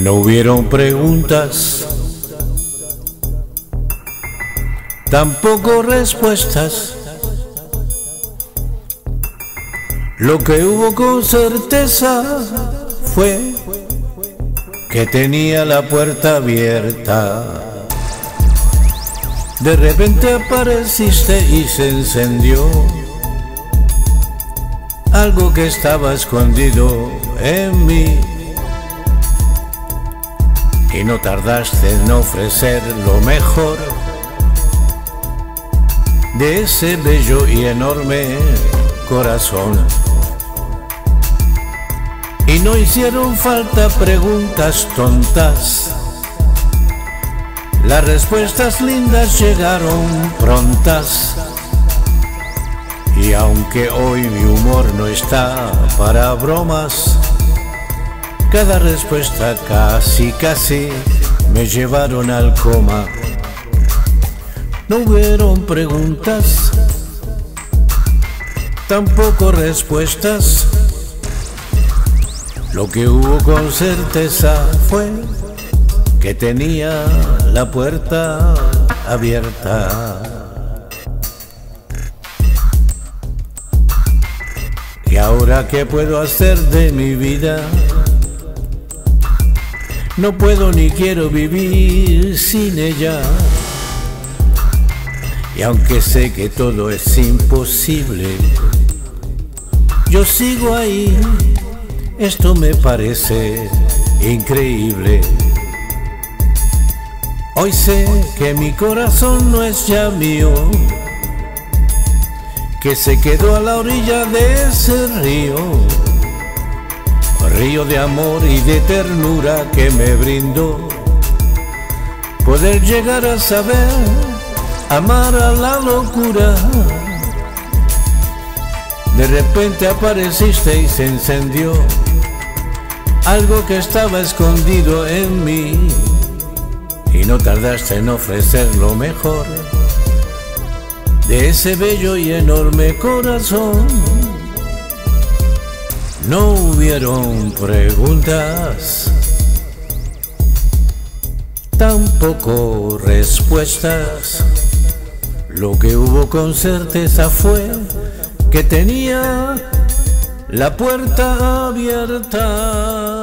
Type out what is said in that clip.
No hubieron preguntas, tampoco respuestas. Lo que hubo con certeza fue que tenía la puerta abierta. De repente apareciste y se encendió algo que estaba escondido en mí. Y no tardaste en ofrecer lo mejor de ese bello y enorme corazón. Y no hicieron falta preguntas tontas, las respuestas lindas llegaron prontas. Y aunque hoy mi humor no está para bromas, cada respuesta casi me llevaron al coma. No hubieron preguntas, tampoco respuestas. Lo que hubo con certeza fue que tenía la puerta abierta. ¿Y ahora qué puedo hacer de mi vida? No puedo ni quiero vivir sin ella. Y aunque sé que todo es imposible, yo sigo ahí. Esto me parece increíble. Hoy sé que mi corazón no es ya mío, que se quedó a la orilla de ese río, río de amor y de ternura que me brindó poder llegar a saber amar a la locura. De repente apareciste y se encendió algo que estaba escondido en mí. Y no tardaste en ofrecer lo mejor de ese bello y enorme corazón. No hubieron preguntas, tampoco respuestas. Lo que hubo con certeza fue que tenía la puerta abierta.